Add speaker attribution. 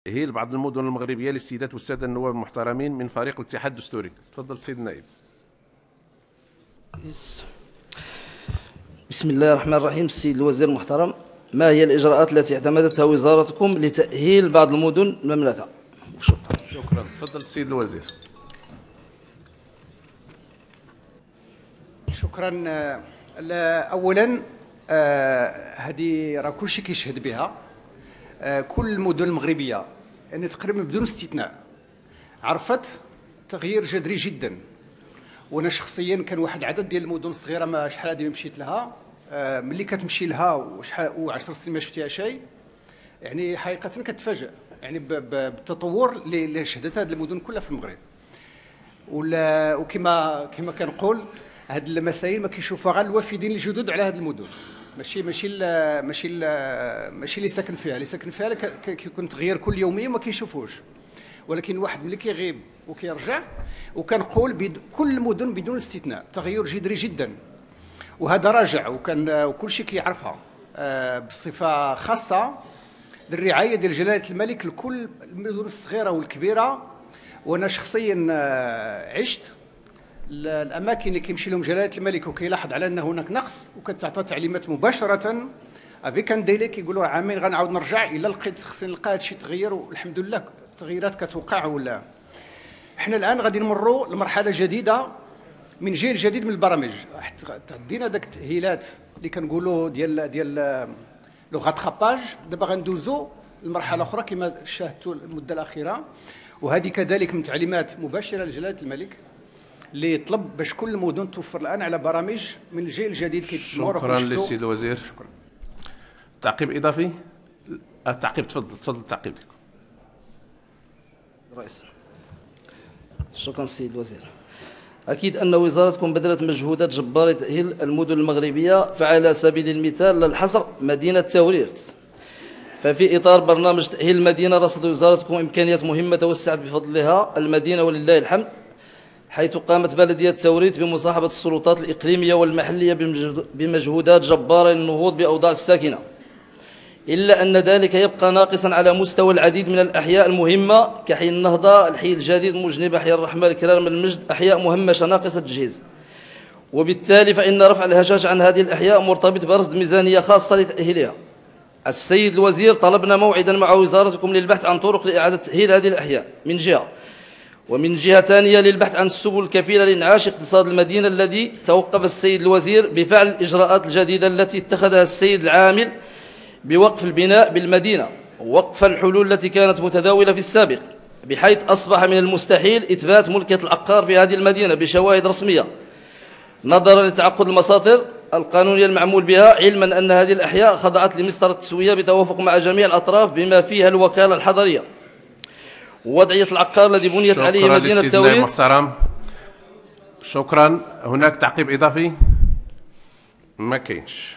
Speaker 1: تأهيل بعض المدن المغربية للسيدات والسادة النواب المحترمين من فريق الاتحاد الدستوري. تفضل سيد النائب.
Speaker 2: بسم الله الرحمن الرحيم. السيد الوزير المحترم، ما هي الإجراءات التي اعتمدتها وزارتكم لتأهيل بعض المدن المملكة؟
Speaker 1: شكرا. تفضل السيد الوزير.
Speaker 3: شكرا. اولا هذه راه كلشي كيشهد بها. كل المدن المغربيه يعني تقريبا بدون استثناء عرفت تغيير جذري جدا. وانا شخصيا كان واحد العدد ديال المدن الصغيره ما شحال هذه مشيت لها، ملي كتمشي لها وشحال 10 سنين ما شفتيها شيء، يعني حقيقه كتفاجئ يعني بالتطور اللي شهدتها هذه المدن كلها في المغرب. وكما كنقول هاد المسائل ما كيشوفوها غير الوافدين الجدد على هاد المدن، ماشي اللي ساكن فيها. اللي ساكن فيها كيكون تغيير كل يوميا وما كيشوفوش، ولكن الواحد ملي كيغيب وكيرجع وكنقول كل المدن بدون استثناء تغير جذري جدا. وهذا راجع وكل شيء كيعرفها بصفه خاصه للرعايه ديال جلاله الملك لكل المدن الصغيره والكبيره. وانا شخصيا عشت الاماكن اللي كيمشي لهم جلاله الملك وكيلاحظ على ان هناك نقص وكتعطى تعليمات مباشره ابي كنديلي كيقولوا عامين غنعاود نرجع الا لقيت خصني نلقى هذا الشيء تغير، والحمد لله التغييرات كتوقع. ولا احنا الان غادي نمروا لمرحله جديده من جيل جديد من البرامج. تعدينا داك التاهيلات اللي كنقولوا ديال لو غاتراباج، دابا غندوزو لمرحله اخرى كما شاهدتوا المده الاخيره. وهذه كذلك من تعليمات مباشره لجلاله الملك اللي يطلب باش كل المدن توفر الان على برامج من الجيل الجديد كيتسموا.
Speaker 1: شكرا للسيد الوزير. شكرا. تعقيب اضافي؟ التعقيب. تفضل التعقيب ديالكم.
Speaker 2: رئيس. شكرا السيد الوزير. أكيد أن وزارتكم بذلت مجهودات جبارة لتأهيل المدن المغربية، فعلى سبيل المثال للحصر مدينة تاوريرت. ففي إطار برنامج تأهيل المدينة رصدت وزارتكم إمكانيات مهمة توسعت بفضلها المدينة ولله الحمد، حيث قامت بلدية تاوريت بمصاحبة السلطات الإقليمية والمحلية بمجهودات جبارة للنهوض بأوضاع الساكنة، إلا أن ذلك يبقى ناقصا على مستوى العديد من الأحياء المهمة كحي النهضة، الحي الجديد، مجنبة، حي الرحمة، الكرام، المجد، أحياء مهمشة ناقصة التجهيز. وبالتالي فإن رفع الهشاش عن هذه الأحياء مرتبط برصد ميزانية خاصة لتأهيلها. السيد الوزير، طلبنا موعدا مع وزارتكم للبحث عن طرق لإعادة تأهيل هذه الأحياء من جهة، ومن جهة ثانية للبحث عن السبل الكفيلة لإنعاش اقتصاد المدينة الذي توقف السيد الوزير بفعل الإجراءات الجديدة التي اتخذها السيد العامل بوقف البناء بالمدينة، ووقف الحلول التي كانت متداولة في السابق، بحيث أصبح من المستحيل إثبات ملكية العقار في هذه المدينة بشواهد رسمية نظرا لتعقد المساطر القانونية المعمول بها، علما أن هذه الأحياء خضعت لمسطرة التسوية بتوافق مع جميع الأطراف بما فيها الوكالة الحضرية ووضعية العقار الذي بنيت عليه مدينة تاوريت.
Speaker 1: شكرا. هناك تعقيب إضافي؟ ما كاينش.